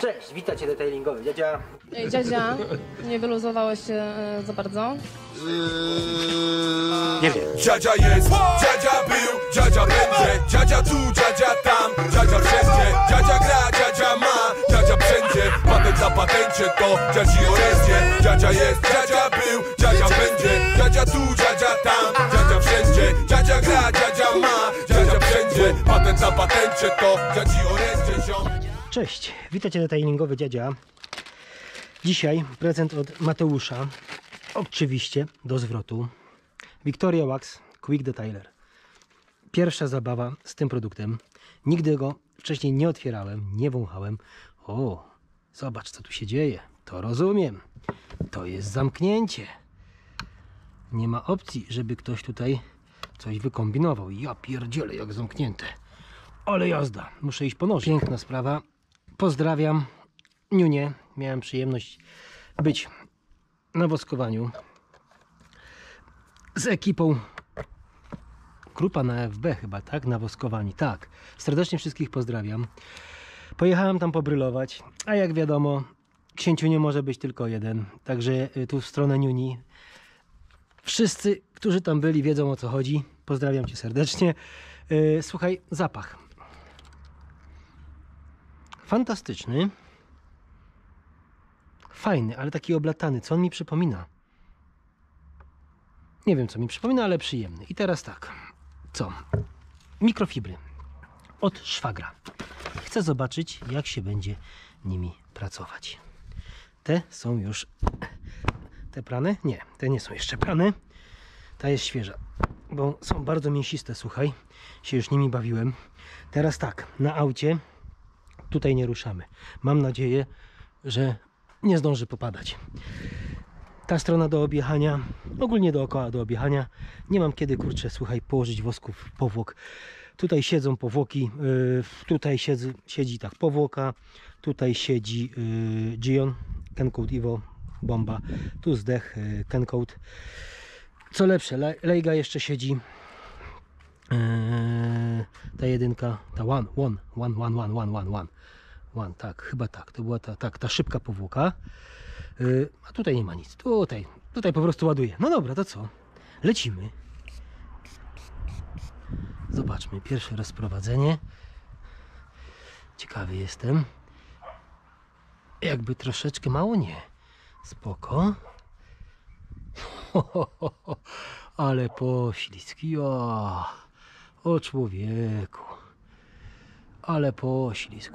Cześć, witajcie detailingowy, dziadzia. Ej, dziadzia, nie wyluzowałeś się za bardzo? Nie wiem. Dziadzia jest, dziadzia był, dziadzia będzie, dziadzia tu, dziadzia tam, dziadzia wszędzie, dziadzia gra, dziadzia ma, dziadzia wszędzie, patent na patencie to dziadzi orędzie. Dziadzia jest, dziadzia był, dziadzia będzie, dziadzia tu, dziadzia tam, dziadzia wszędzie, dziadzia gra, dziadzia ma, dziadzia wszędzie, patent na patencie to dziadzi orędzie, ziom. Cześć, witajcie detailingowy, dziadzia. Dzisiaj prezent od Mateusza, oczywiście do zwrotu. Victoria Wax Quick Detailer. Pierwsza zabawa z tym produktem. Nigdy go wcześniej nie otwierałem, nie wąchałem. O, zobacz co tu się dzieje. To rozumiem. To jest zamknięcie. Nie ma opcji, żeby ktoś tutaj coś wykombinował. Ja pierdzielę, jak zamknięte. Ale jazda. Muszę iść po noże. Piękna sprawa. Pozdrawiam Niunię. Miałem przyjemność być na woskowaniu z ekipą Grupa na FB chyba, tak? Na woskowani, tak. Serdecznie wszystkich pozdrawiam. Pojechałem tam pobrylować, a jak wiadomo, księciu nie może być tylko jeden. Także tu w stronę Niuni. Wszyscy, którzy tam byli, wiedzą o co chodzi. Pozdrawiam cię serdecznie. Słuchaj, zapach. Fantastyczny. Fajny, ale taki oblatany. Co on mi przypomina? Nie wiem co mi przypomina, ale przyjemny. I teraz tak. Co? Mikrofibry. Od szwagra. Chcę zobaczyć, jak się będzie nimi pracować. Te są już... Te prane? Nie, te nie są jeszcze prane. Ta jest świeża, bo są bardzo mięsiste, słuchaj. Się już nimi bawiłem. Teraz tak, na aucie tutaj nie ruszamy. Mam nadzieję, że nie zdąży popadać. Ta strona do objechania, ogólnie dookoła do objechania. Nie mam kiedy, kurczę, słuchaj, położyć wosku w powłok. Tutaj siedzą powłoki, tutaj siedzi tak powłoka, tutaj siedzi Gion, Kencoat Evo, bomba. Tu zdech Kencoat. Co lepsze, Leiga jeszcze siedzi. Ta jedynka, ta One, tak, chyba tak, to była ta szybka powłoka. A tutaj nie ma nic, tutaj po prostu ładuje. No dobra, to co? Lecimy. Zobaczmy, pierwsze rozprowadzenie. Ciekawy jestem. Jakby troszeczkę mało, nie. Spoko. Ale poślizg, o człowieku. Ale poślizg.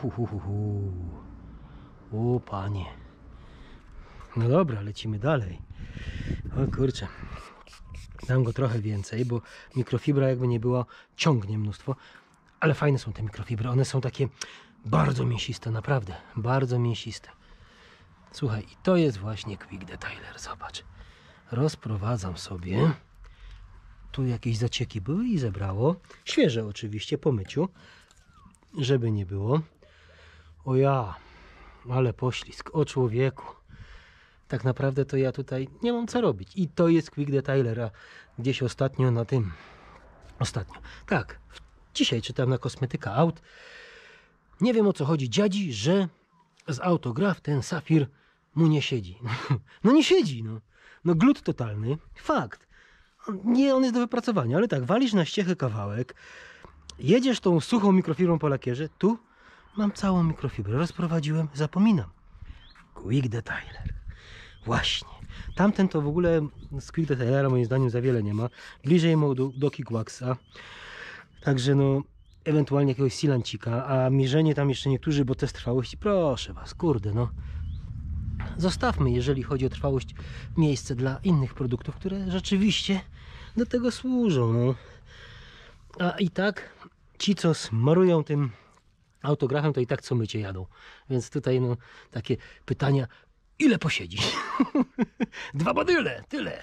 O panie. No dobra, lecimy dalej. O kurczę. Dam go trochę więcej, bo mikrofibra jakby nie było, ciągnie mnóstwo. Ale fajne są te mikrofibry. One są takie bardzo mięsiste, naprawdę. Bardzo mięsiste. Słuchaj, i to jest właśnie Quick Detailer. Zobacz. Rozprowadzam sobie. Tu jakieś zacieki były i zebrało. Świeże oczywiście, po myciu. Żeby nie było. O ja, ale poślizg, o człowieku. Tak naprawdę to ja tutaj nie mam co robić. I to jest Quick Detailer, a gdzieś ostatnio na tym... Tak, dzisiaj czytam na Kosmetyka Aut. Nie wiem o co chodzi dziadzi, że z autograf ten safir mu nie siedzi. No nie siedzi, no. No glut totalny, fakt. Nie, on jest do wypracowania, ale tak, walisz na ściechę kawałek, jedziesz tą suchą mikrofibrą po lakierze, tu mam całą mikrofibrę, rozprowadziłem, zapominam. Quick Detailer. Właśnie. Tamten to w ogóle z Quick Detailera moim zdaniem za wiele nie ma. Bliżej mu do Kickwaxa. Także no, ewentualnie jakiegoś silancika, a mierzenie tam jeszcze niektórzy, bo test trwałości, proszę was, kurde no. Zostawmy, jeżeli chodzi o trwałość, miejsce dla innych produktów, które rzeczywiście do tego służą. No. A i tak ci, co smarują tym autografem, to i tak co mycie jadą. Więc tutaj no takie pytania, ile posiedzi? 2 badyle, tyle.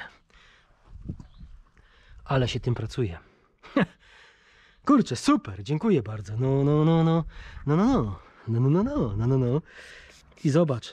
Ale się tym pracuje. Kurczę, super, dziękuję bardzo. No. I zobacz.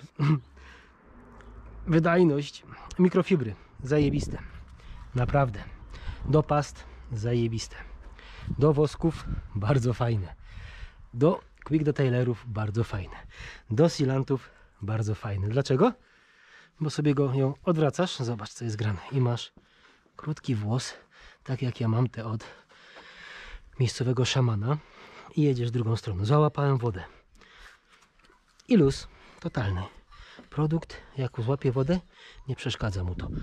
Wydajność mikrofibry zajebiste. Naprawdę. Do past zajebiste. Do wosków bardzo fajne. Do Quick detailerów bardzo fajne. Do sealantów bardzo fajne. Dlaczego? Bo sobie ją odwracasz, zobacz co jest grane i masz krótki włos, tak jak ja mam te od miejscowego szamana i jedziesz drugą stroną. Załapałem wodę i luz totalny. Produkt jak złapie wodę, nie przeszkadza mu to.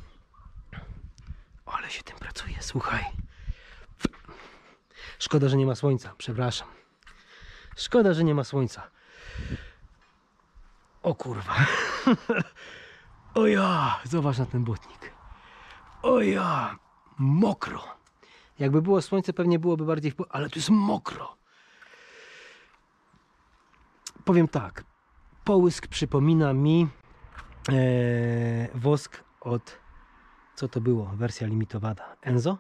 Ale się tym pracuje, słuchaj. Szkoda, że nie ma słońca, przepraszam. Szkoda, że nie ma słońca. O kurwa. O ja, zobacz na ten błotnik. O ja, mokro. Jakby było słońce, pewnie byłoby bardziej ale tu jest mokro. Powiem tak. Połysk przypomina mi wosk od, co to było? Wersja limitowana. Enzo?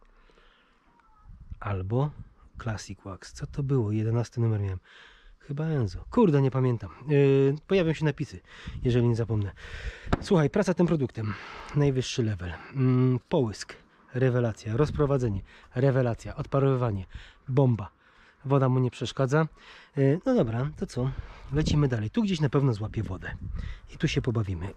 Albo Classic Wax. Co to było? 11 numer miałem. Chyba Enzo. Kurde, nie pamiętam. Pojawią się napisy, jeżeli nie zapomnę. Słuchaj, praca tym produktem. Najwyższy level. Połysk. Rewelacja. Rozprowadzenie. Rewelacja. Odparowywanie. Bomba. Woda mu nie przeszkadza. No dobra, to co? Lecimy dalej. Tu gdzieś na pewno złapie wodę. I tu się pobawimy.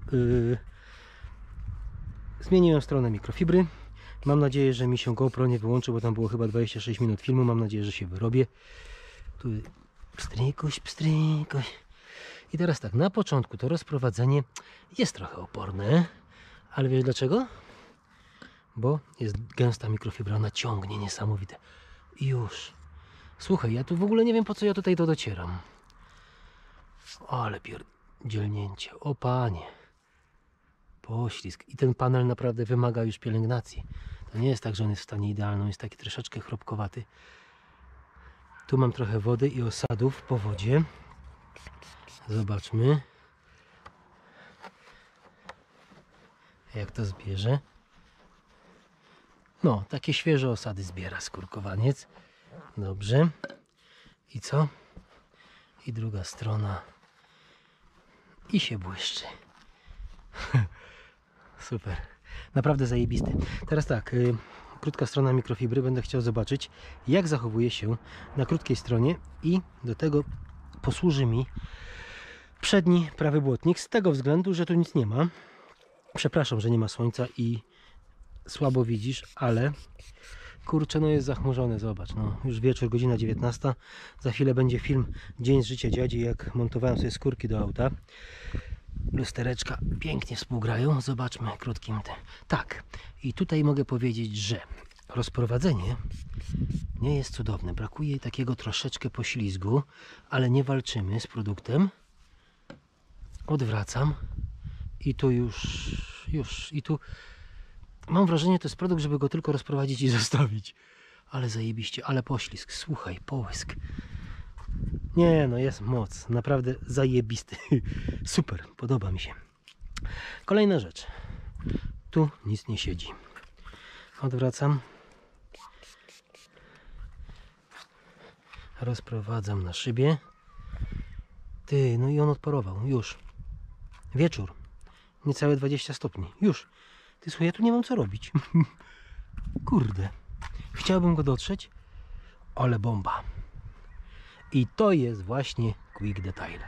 Zmieniłem stronę mikrofibry. Mam nadzieję, że mi się GoPro nie wyłączy, bo tam było chyba 26 minut filmu. Mam nadzieję, że się wyrobię. Tu pstrykuś, pstrykuś. I teraz tak, na początku to rozprowadzenie jest trochę oporne. Ale wiesz dlaczego? Bo jest gęsta mikrofibra, ona ciągnie niesamowite. I już. Słuchaj, ja tu w ogóle nie wiem, po co ja tutaj to docieram. Ale pierdzielnięcie. O panie. Poślizg. I ten panel naprawdę wymaga już pielęgnacji. To nie jest tak, że on jest w stanie idealnym, jest taki troszeczkę chrupkowaty. Tu mam trochę wody i osadów po wodzie. Zobaczmy, jak to zbierze. No, takie świeże osady zbiera skórkowaniec. Dobrze. I co? I druga strona. I się błyszczy. Super. Naprawdę zajebisty. Teraz tak, krótka strona mikrofibry. Będę chciał zobaczyć, jak zachowuje się na krótkiej stronie i do tego posłuży mi przedni prawy błotnik. Z tego względu, że tu nic nie ma. Przepraszam, że nie ma słońca i słabo widzisz, ale kurczę, no jest zachmurzone, zobacz, no już wieczór, godzina 19, za chwilę będzie film Dzień z życia dziadzi, jak montowałem sobie skórki do auta. Lustereczka pięknie współgrają, zobaczmy krótkim tym. Tak, i tutaj mogę powiedzieć, że rozprowadzenie nie jest cudowne, brakuje takiego troszeczkę poślizgu, ale nie walczymy z produktem. Odwracam i tu już i tu mam wrażenie, to jest produkt, żeby go tylko rozprowadzić i zostawić. Ale zajebiście, ale poślizg. Słuchaj, połysk. Nie, no jest moc. Naprawdę zajebisty. Super, podoba mi się. Kolejna rzecz. Tu nic nie siedzi. Odwracam. Rozprowadzam na szybie. Ty, no i on odparował. Już. Wieczór. Niecałe 20 stopni. Już. Ty, słuchaj, ja tu nie mam co robić. Kurde. Chciałbym go dotrzeć, ale bomba. I to jest właśnie Quick Detailer.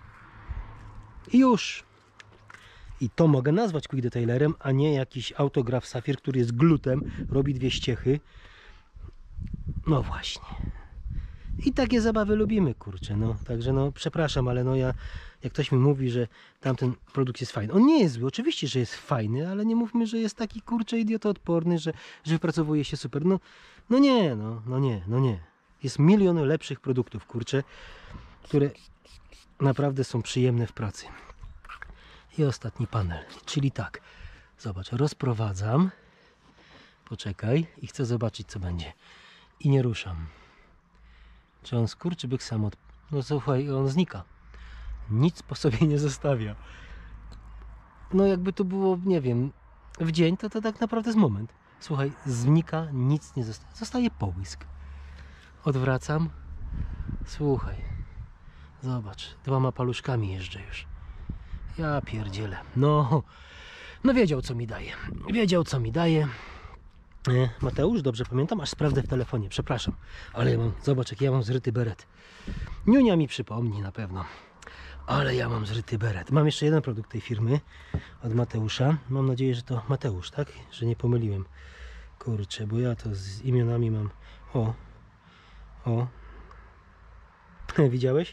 I już. I to mogę nazwać Quick Detailerem, a nie jakiś Autograf Safir, który jest glutem, robi dwie ściechy. No właśnie. I takie zabawy lubimy, kurczę, no. Także no, przepraszam, ale no ja, jak ktoś mi mówi, że tamten produkt jest fajny. On nie jest zły, oczywiście, że jest fajny, ale nie mówmy, że jest taki, kurczę, idiotoodporny, że wypracowuje się super. No nie. Jest milion lepszych produktów, kurczę, które naprawdę są przyjemne w pracy. I ostatni panel, czyli tak, zobacz, rozprowadzam, poczekaj i chcę zobaczyć, co będzie. I nie ruszam. Czy on skurczybyk sam No słuchaj, on znika. Nic po sobie nie zostawia. No jakby to było, nie wiem, w dzień, to tak naprawdę jest moment. Słuchaj, znika, nic nie zostaje. Zostaje połysk. Odwracam. Słuchaj. Zobacz, 2 paluszkami jeżdżę już. Ja pierdzielę. No wiedział, co mi daje. Wiedział, co mi daje. Mateusz, dobrze pamiętam? Aż sprawdzę w telefonie, przepraszam. Ale ja mam, zobacz jaki ja mam zryty beret. Niunia mi przypomni na pewno. Ale ja mam zryty beret. Mam jeszcze jeden produkt tej firmy od Mateusza. Mam nadzieję, że to Mateusz, tak? Że nie pomyliłem. Kurczę, bo ja to z imionami mam... O. Widziałeś?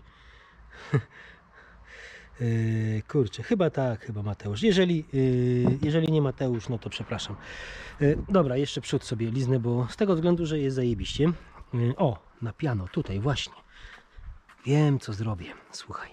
Kurczę, chyba tak, chyba Mateusz. Jeżeli nie Mateusz, no to przepraszam. Dobra, jeszcze przód sobie liznę, bo z tego względu, że jest zajebiście. O, na piano, tutaj właśnie. Wiem, co zrobię. Słuchaj.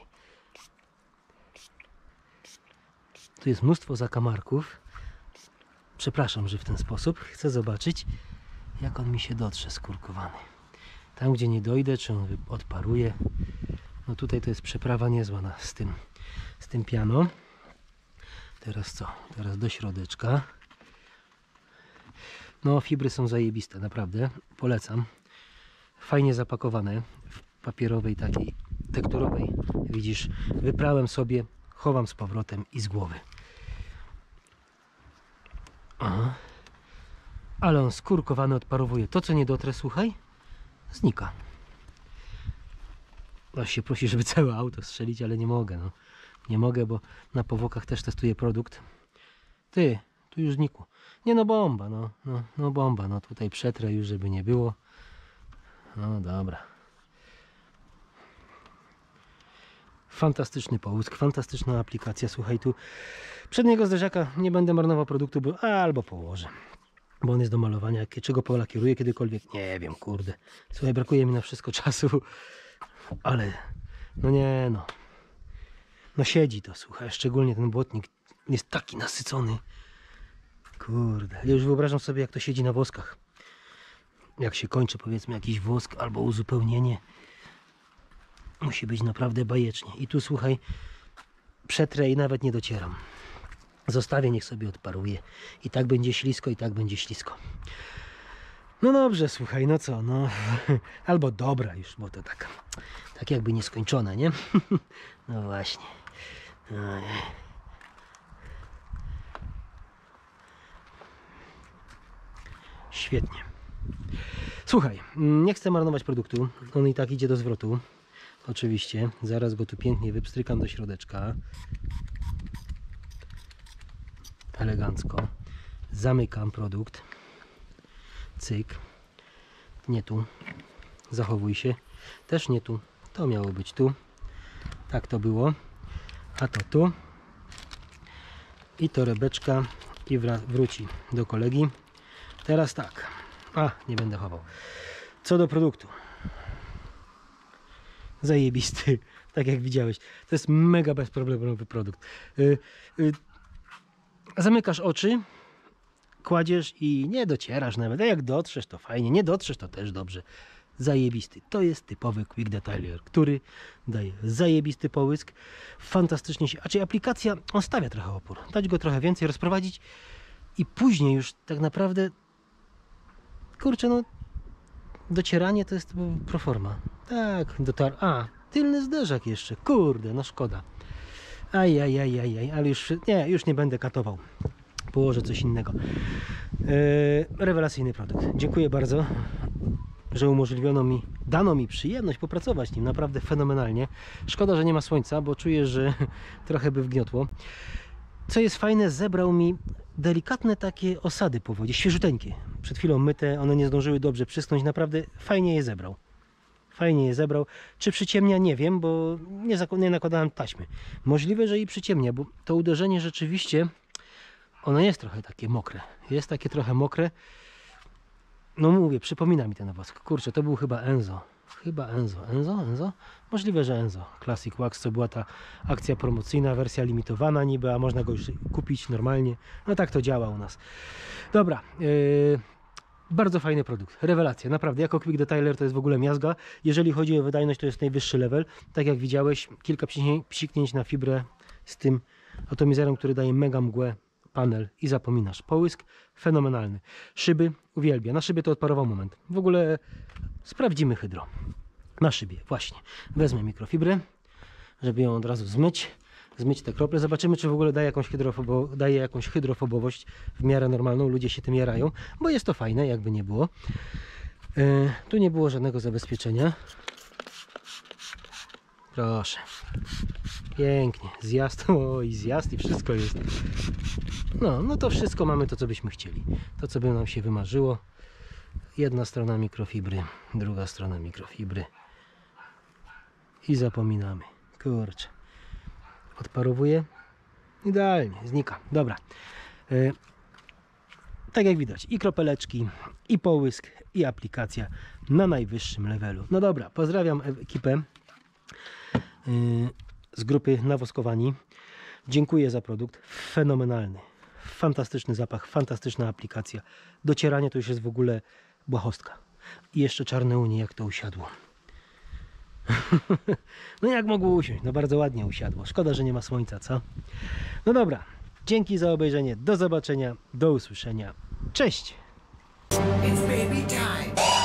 Tu jest mnóstwo zakamarków. Przepraszam, że w ten sposób. Chcę zobaczyć, jak on mi się dotrze, skurkowany. Tam, gdzie nie dojdę, czy on odparuje. No tutaj to jest przeprawa niezła z tym piano. Teraz co? Teraz do środeczka. No, fibry są zajebiste, naprawdę. Polecam. Fajnie zapakowane w papierowej takiej tekturowej. Widzisz, wyprałem sobie, chowam z powrotem i z głowy. Aha. Ale on skórkowany odparowuje. To, co nie dotrę, słuchaj, znika. Aż się prosi, żeby całe auto strzelić, ale nie mogę. No. Nie mogę, bo na powłokach też testuję produkt. Ty, tu już znikło. Nie no, bomba, no bomba. No tutaj przetrę już, żeby nie było. No dobra. Fantastyczny połysk, fantastyczna aplikacja. Słuchaj, tu przedniego zderzaka nie będę marnował produktu, bo albo położę. Bo on jest do malowania. Czego polakieruję kiedykolwiek? Nie wiem, kurde. Słuchaj, brakuje mi na wszystko czasu. Ale, no nie no. No siedzi to, słuchaj. Szczególnie ten błotnik jest taki nasycony. Kurde. Ja już wyobrażam sobie, jak to siedzi na woskach. Jak się kończy, powiedzmy, jakiś wosk albo uzupełnienie. Musi być naprawdę bajecznie. I tu, słuchaj, przetrę i nawet nie docieram. Zostawię, niech sobie odparuje. I tak będzie ślisko, i tak będzie ślisko. No dobrze, słuchaj, no co, no. Albo dobra już, bo to tak jakby nieskończone, nie? No właśnie. Świetnie. Słuchaj, nie chcę marnować produktu. On i tak idzie do zwrotu. Oczywiście. Zaraz go tu pięknie wypstrykam do środeczka. Elegancko. Zamykam produkt. Cyk. Nie tu. Zachowuj się. Też nie tu. To miało być tu. Tak to było. A to tu. I torebeczka. I wróci do kolegi. Teraz tak. Nie będę chował. Co do produktu. Zajebisty. Tak jak widziałeś. To jest mega bezproblemowy produkt. Zamykasz oczy. Kładziesz i nie docierasz nawet. A jak dotrzesz, to fajnie. Nie dotrzesz, to też dobrze. Zajebisty. To jest typowy Quick Detailer, który daje zajebisty połysk. Fantastycznie się... aplikacja, on stawia trochę opór. Dać go trochę więcej, rozprowadzić i później już tak naprawdę kurczę, no docieranie to jest proforma. Tak, tylny zderzak jeszcze. Kurde, no szkoda. Ale już nie będę katował. Położę coś innego. Rewelacyjny produkt. Dziękuję bardzo, że dano mi przyjemność popracować nim. Naprawdę fenomenalnie. Szkoda, że nie ma słońca, bo czuję, że trochę by wgniotło. Co jest fajne, zebrał mi delikatne takie osady po wodzie, świeżuteńkie. Przed chwilą myte, one nie zdążyły dobrze przyschnąć. Naprawdę fajnie je zebrał. Fajnie je zebrał. Czy przyciemnia? Nie wiem, bo nie nakładałem taśmy. Możliwe, że i przyciemnia, bo to uderzenie rzeczywiście ono jest trochę takie mokre. Jest takie trochę mokre. No mówię, przypomina mi ten wosk. Kurczę, to był chyba Enzo. Enzo? Możliwe, że Enzo. Classic Wax, co była ta akcja promocyjna, wersja limitowana niby, a można go już kupić normalnie. No tak to działa u nas. Dobra. Bardzo fajny produkt. Rewelacja. Naprawdę. Jako Quick Detailer to jest w ogóle miazga. Jeżeli chodzi o wydajność, to jest najwyższy level. Tak jak widziałeś, kilka psiknięć na fibrę z tym atomizerem, który daje mega mgłę. Panel i zapominasz. Połysk fenomenalny. Szyby uwielbia. Na szybie to odparował moment. W ogóle sprawdzimy hydro. Na szybie, właśnie. Wezmę mikrofibrę, żeby ją od razu zmyć. zmyć te krople. Zobaczymy, czy w ogóle daje jakąś hydrofobowość w miarę normalną. Ludzie się tym jarają, bo jest to fajne, jakby nie było. Tu nie było żadnego zabezpieczenia. Proszę. Pięknie. Zjazd. Oj, zjazd i wszystko jest. No to wszystko mamy to, co byśmy chcieli. To, co by nam się wymarzyło. Jedna strona mikrofibry, druga strona mikrofibry. I zapominamy. Kurczę. Odparowuje. Idealnie. Znika. Dobra. Tak jak widać, i kropeleczki, i połysk, i aplikacja na najwyższym levelu. No dobra, pozdrawiam ekipę z grupy Nawoskowani. Dziękuję za produkt. Fenomenalny. Fantastyczny zapach, fantastyczna aplikacja. Docieranie to już jest w ogóle błahostka. I jeszcze czarne unie, jak to usiadło. No jak mogło usiąść? No bardzo ładnie usiadło. Szkoda, że nie ma słońca, co? No dobra. Dzięki za obejrzenie. Do zobaczenia. Do usłyszenia. Cześć! It's baby time.